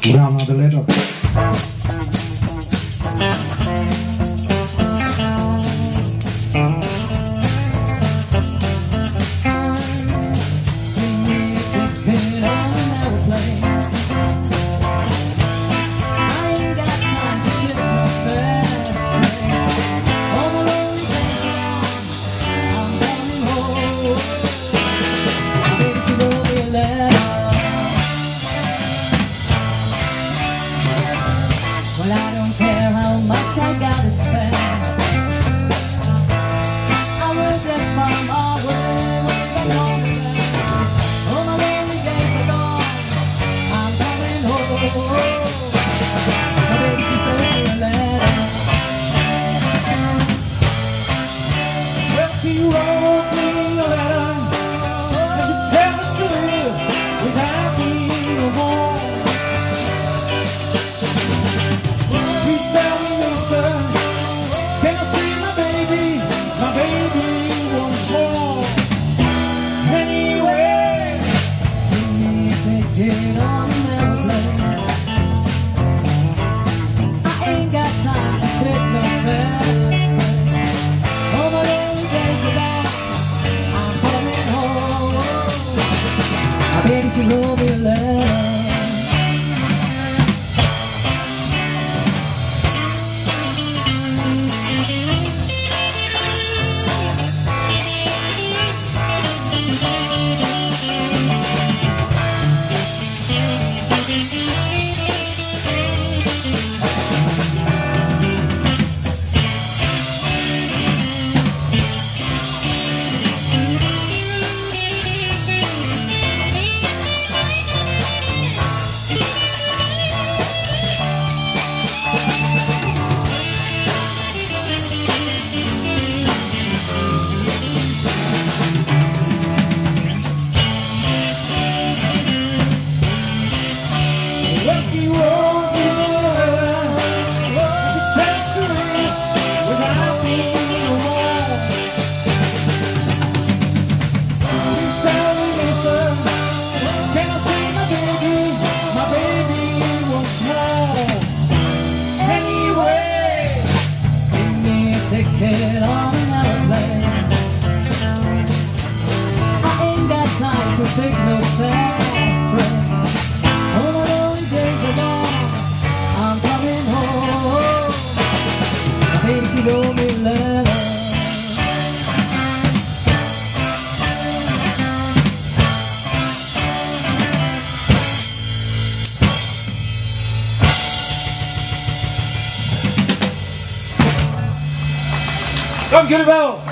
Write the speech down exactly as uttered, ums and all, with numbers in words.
We gaan naar de letter. Well, I don't care how much I gotta spend. I will just find my way, way back home again. All my lonely days are gone, I'm coming home. My baby, she wrote me a letter. Well, she wrote me a letter, and she tells us to live without me no more. Get on an airplane. I ain't got time to take no fast train. All my lonely days are gone, I'm coming home. My baby, she wrote me a letter. Ticket on an airplane. I ain't got time to take no fast train. All my lonely days are gone, I'm coming home. My baby, she wrote me a letter. Dank jullie wel!